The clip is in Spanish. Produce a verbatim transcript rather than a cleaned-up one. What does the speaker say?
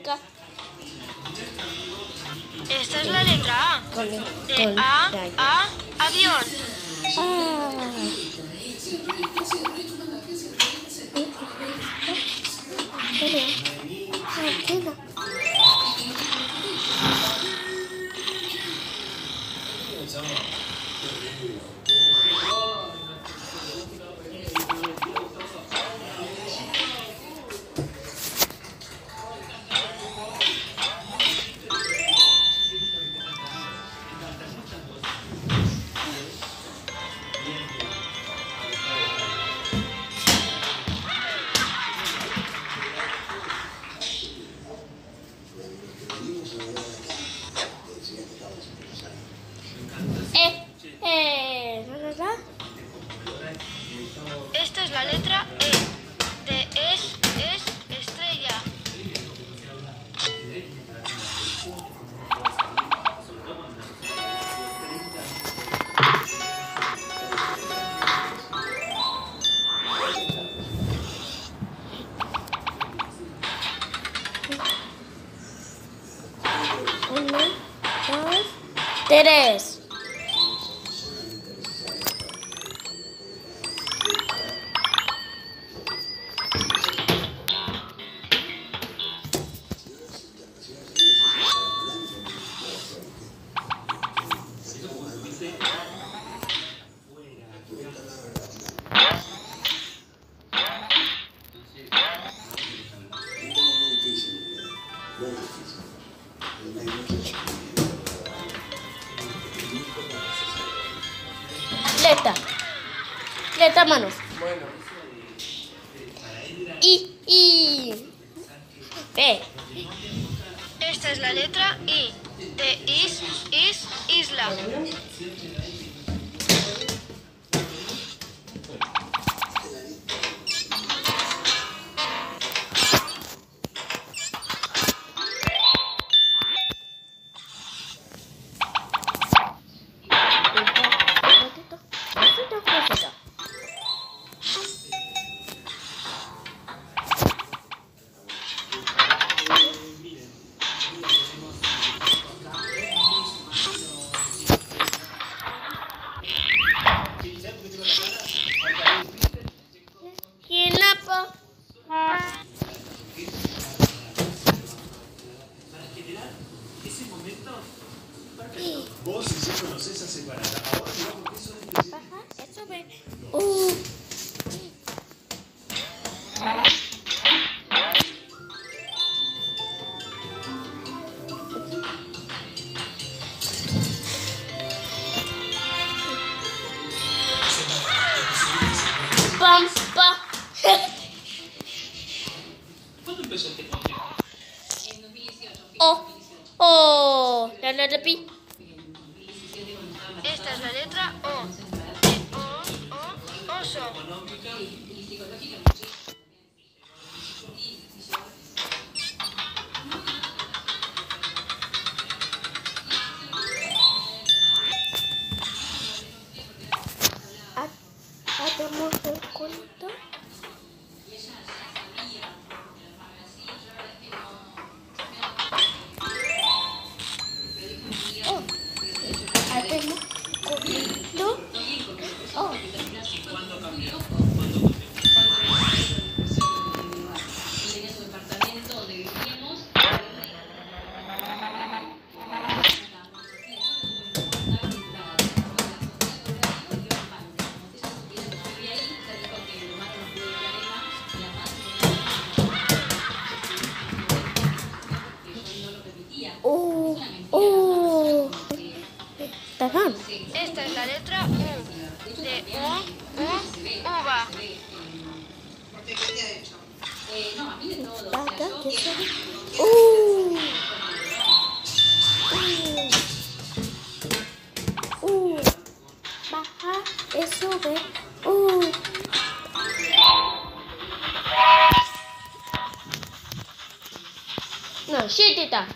acá. Esta es la letra A. Con, De con A rayos. a avión. Ah. Antena. Eh, eh, ¿no, no, no? Esta es la letra E. De es, es, estrella. Uno, dos, tres. Letra. Letra manos. Bueno. I, I. B. Esta es la letra I. De is, is, isla. Jirafa. Vos si ya conocés a separada. Ahora mirá porque eso es especial. Baja, eso ve. Uh. Pam, pa. ¿Cuándo empezó este conteo? Oh, oh. La letra pi. Esta es la letra O. De o, o, oso. Hacemos el cuento. Oh, hacemos cuento. Oh. ¿Cuándo cambió? Oh, oh. Taján. Esta es la letra U. De U, U, uva. Acá, ¿qué es eso? Uh. Uh. Uh. Baja, eso ve. Uh. No, shit, está.